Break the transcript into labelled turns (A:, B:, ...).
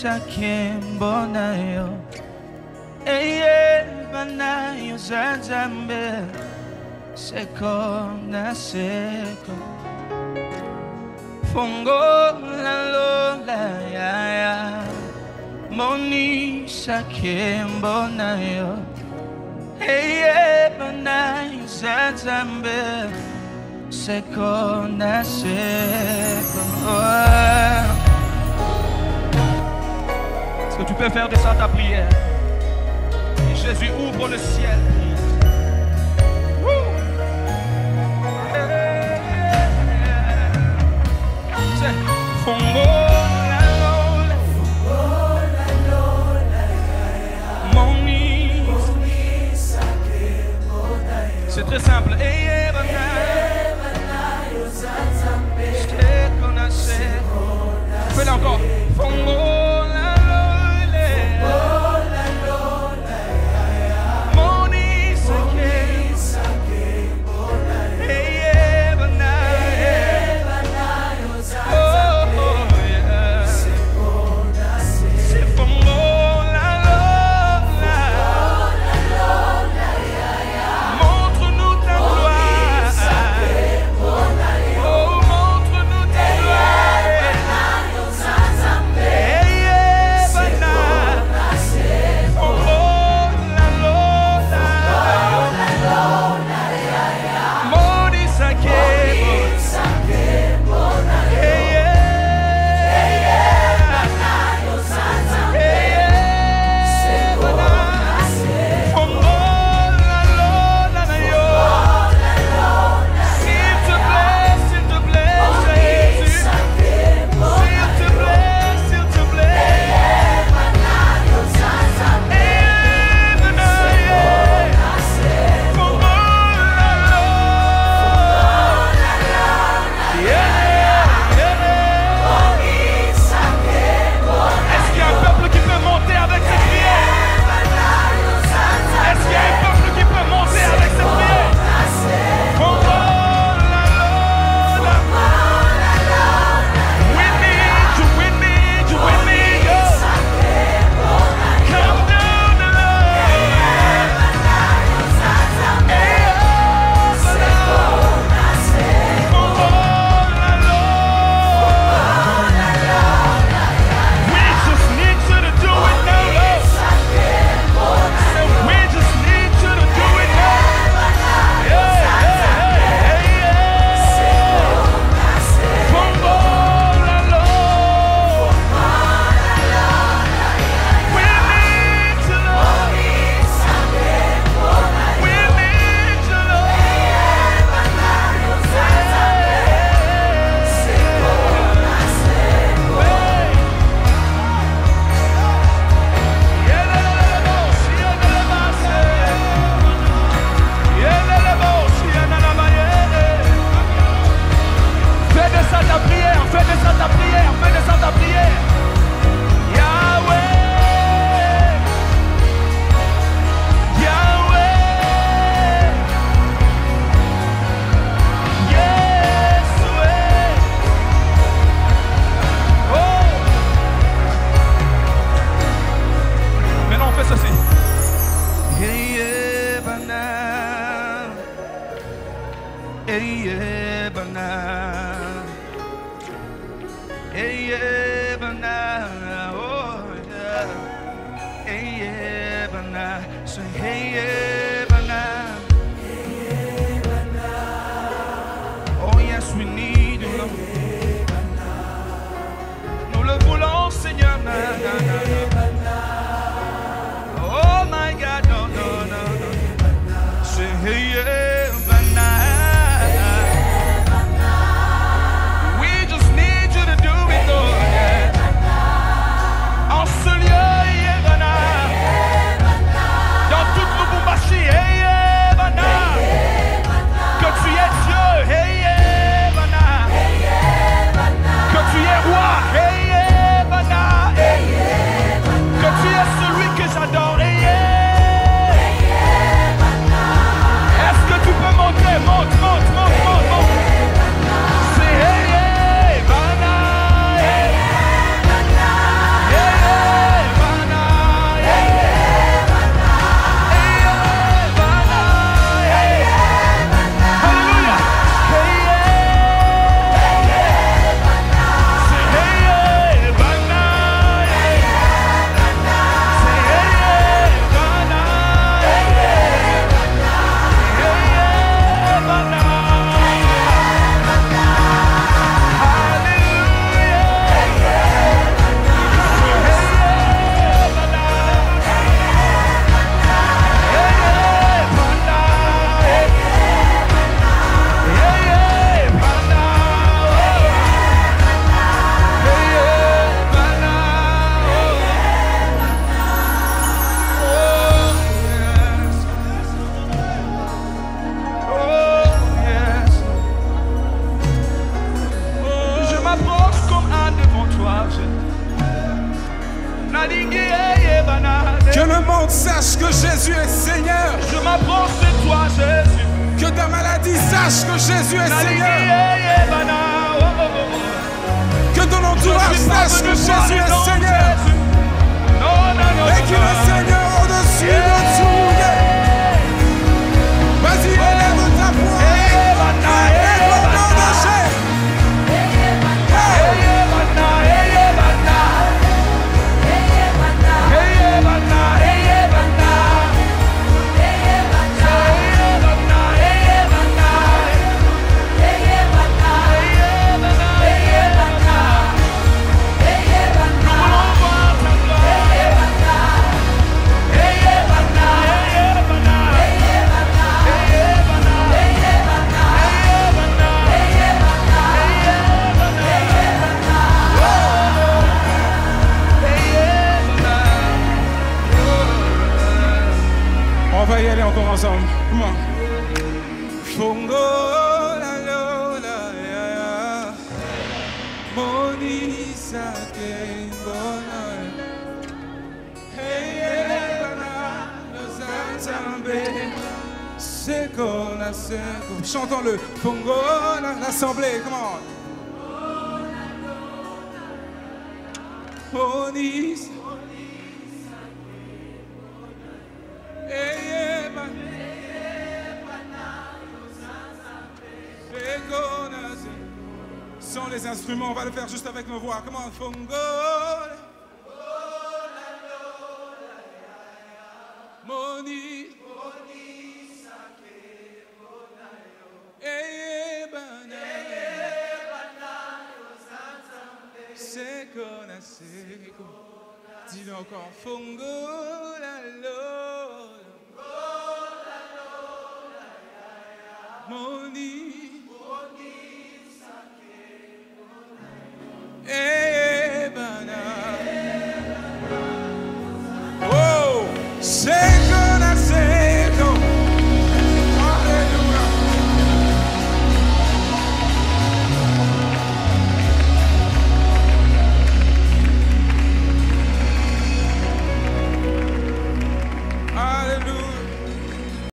A: sakembonayo banayo zanzambe seko na seko fongo la lola ya moni sakembonayo banayo zanzambe seko na seko. Est-ce que tu peux faire descendre ta prière? Et Jésus ouvre le ciel. C'est Fongo la lola, Moni. C'est très simple. Fais-le encore. Fongo. Oh yes, we need you. Nous le voulons, Seigneur. Oh my God, no, no, no, no. Say hey, we just need you to do it, Lord. soif,
B: Que le monde sache que Jésus est Seigneur.
A: je m'approche de toi, Jésus.
B: Que ta maladie sache que Jésus est Seigneur. Que ton entourage sache que Jésus est Seigneur. Et qu'il est Seigneur au-dessus de tout. Vas-y, élève ta voix. Élève le nom de Jésus. On va y aller encore ensemble. Comment? Fongo la lola ya ya, Monisa kembona, hey bana losanzambe, seko na seko. Chantons-le. Fongo l'assemblée. Comment? Monisa. Sans les instruments, on va le faire juste avec nos voix. Comment? Fongo. Moni. Dis-le encore. Fongo la lola. Moni.